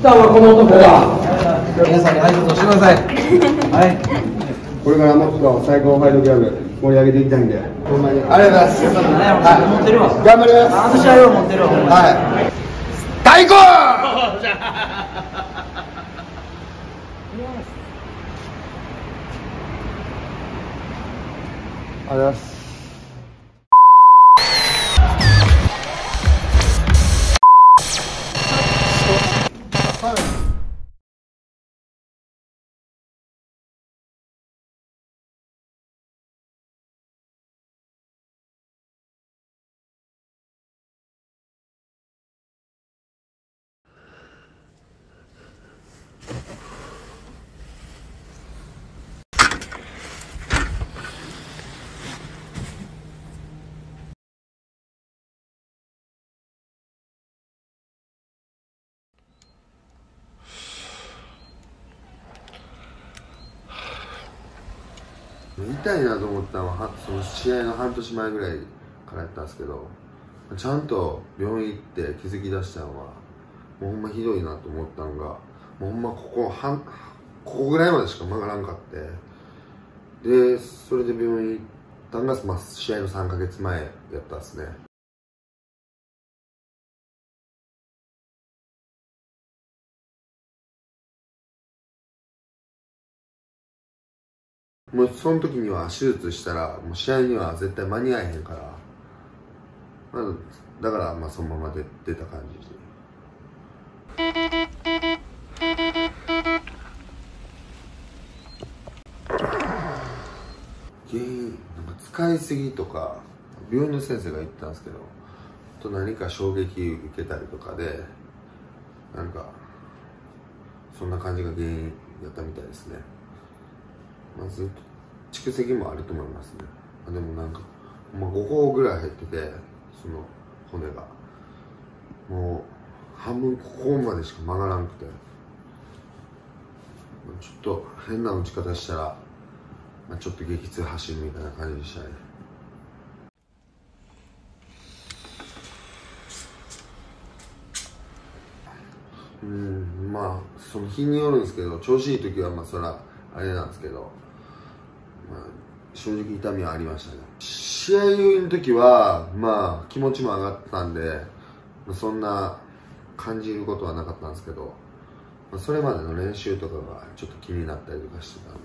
たわこの男が。 皆さんに挨拶をしてください。はい。 これからもっと最高ファイトクラブ盛り上げていきたいんで、ほんまにありがとうございます。 持ってるわ。 頑張ります。 あの試合を持ってるわ。 はい。太鼓。ありがとうございます。痛いなと思ったのはその試合の半年前ぐらいからやったんですけど、ちゃんと病院行って気づき出したのはもうほんまひどいなと思ったのが、もうほんまここぐらいまでしか曲がらんかって、でそれで病院行ったんが、試合の3ヶ月前やったんですね。もうその時には手術したらもう試合には絶対間に合えへんから、だからそのまま出た感じで。原因なんか使いすぎとか病院の先生が言ったんですけど、と何か衝撃受けたりとかでなんかそんな感じが原因やったみたいですね。ずっと蓄積もあると思いますね。でもなんか、5個ぐらい入ってて、その骨がもう半分ここまでしか曲がらなくて、ちょっと変な打ち方したら、ちょっと激痛走るみたいな感じでしたね。その日によるんですけど、調子いい時はそらあれなんですけど、正直痛みはありましたね。試合の時は気持ちも上がったんで、そんな感じることはなかったんですけど、それまでの練習とかがちょっと気になったりとかしてたんで。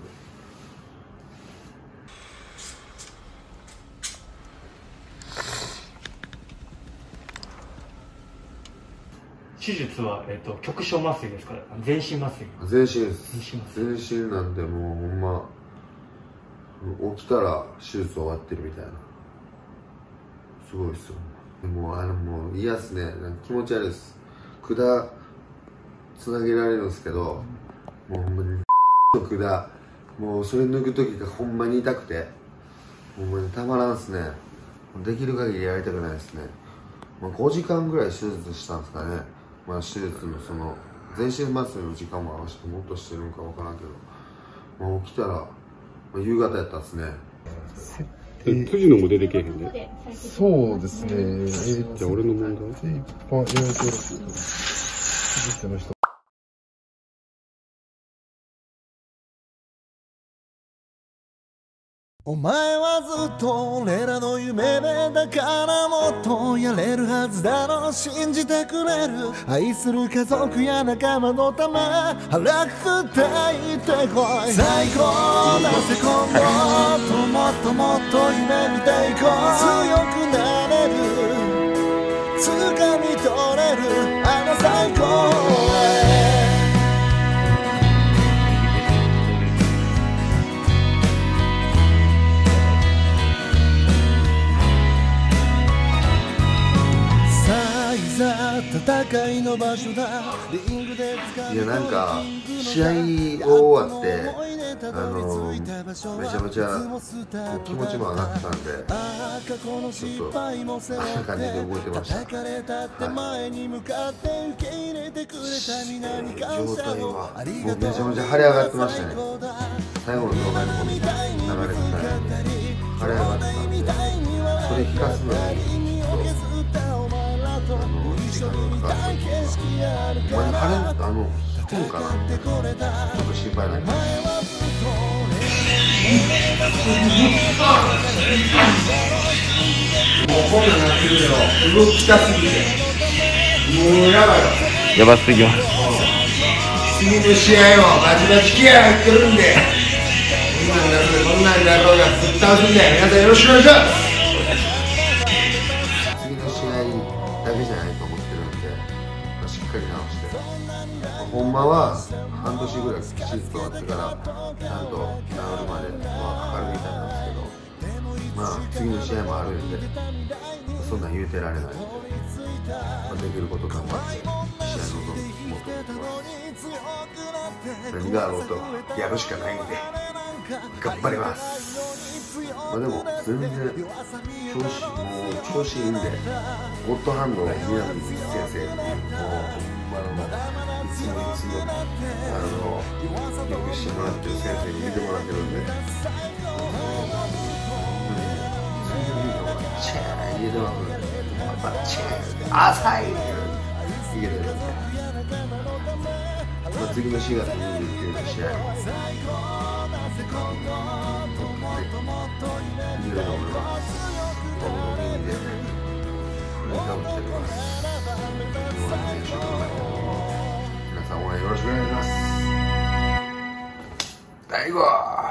手術は、局所麻酔ですから、全身麻酔。 全身です。全身なんで、もうほんま起きたら手術終わってるみたいな。すごいっすよ。もう嫌っすね。気持ち悪いです。管つなげられるんですけど、もうほんまに管、もうそれ抜く時がほんまに痛くて、ほんまにたまらんっすね。できる限りやりたくないですね。5時間ぐらい手術したんですかね。手術のその全身麻酔の時間も合わせてもっとしてるのか分からんけど、起きたら夕方やったんですね。 辻野も出てけえへんね。 そうですね。 じゃあ俺の問題。 一般予約すべての人。 お前はずっと俺らの夢で、だからもっとやれるはずだろう。信じてくれる愛する家族や仲間のため腹くくって生きてこい。最高なセコンドともっともっと夢見ていこう。強くなれる掴み取れるあの最高へ。戦いの場所だ。リングでいや、なんか試合終わってめちゃめちゃ気持ちも上がってたんで、ちょっとあんな感じで動いてました。状態はもうめちゃめちゃ腫れ上がってましたね。最後の動画にも流れてたんで腫れ上がってたんで、それ引かすのにちょっと時時間がかかる時お前に晴れん引くんかなってちょっと心配になります。もうこんなんなってるけど動きたすぎてもうやばいよ。 やばすぎます。 次の試合をバチバチ気合入ってるんでこんなんだろうがぶっ倒すんで皆さんよろしくお願いします。次の試合だけじゃないと思ってるんで、しっかり直してほんまは半年ぐらい手術終わってからちゃんと治るまでかかるみたいなんですけど、まあ次の試合もあるんでそんなん言うてられないんで、できること頑張って試合臨もうと思ってます。何があろうとやるしかないんで頑張ります。まあでも全然調子いいんで、ゴッドハンドの南先生っていうもうほんまのいつもよくしてもらってる先生に見てもらってるんで、チェーン入れてますね。チェーン浅い入れてるんで、次の4月29日の試合いろいろ思います。僕の耳で振りかぶっております。日本の練習頑張りたいと思います。皆さん応援よろしくお願いします。最後